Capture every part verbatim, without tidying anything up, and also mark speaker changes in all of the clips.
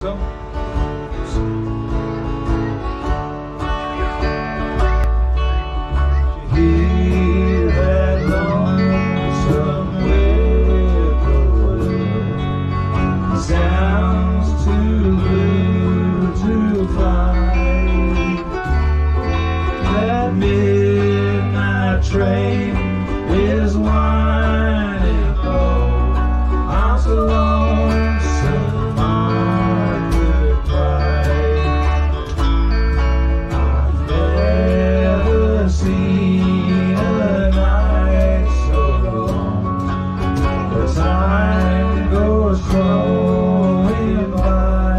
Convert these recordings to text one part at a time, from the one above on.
Speaker 1: Come.
Speaker 2: Hear that lonesome whippoorwill, sounds too blue to fly. That midnight train is winding low. I'm so lonesome I could cry. I've never seen a night so long. The time goes crawling by.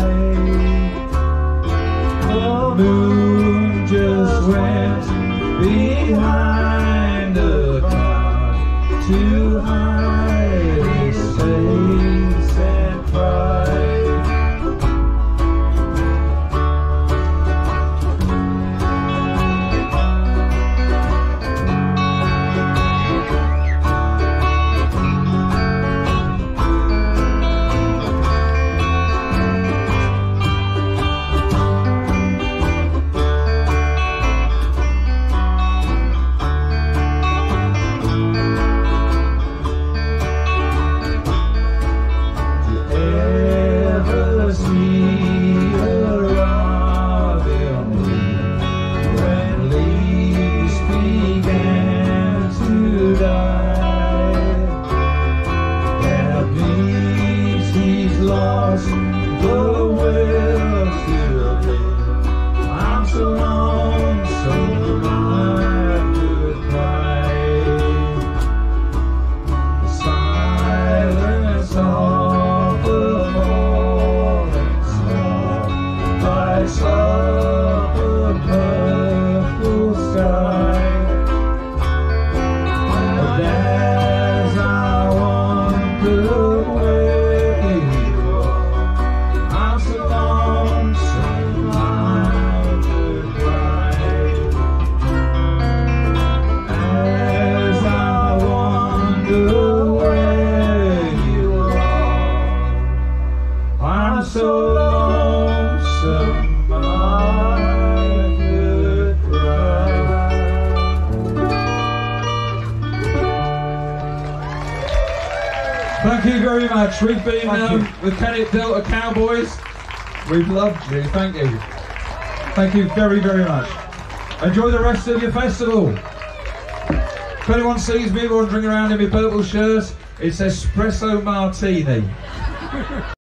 Speaker 2: The moon just went behind a cloud to hide its face and pride. Lost the will to live. I'm so lonesome I could cry. The silence of the falling snow lights up a purple sky. And as I wander away, I'm so lonesome I could cry.
Speaker 1: Thank you very much. We've been um, the Kennet Delta Cowboys. We've loved you. Thank you. Thank you very, very much. Enjoy the rest of your festival. If anyone sees me wandering around in my purple shirt, it's espresso martini.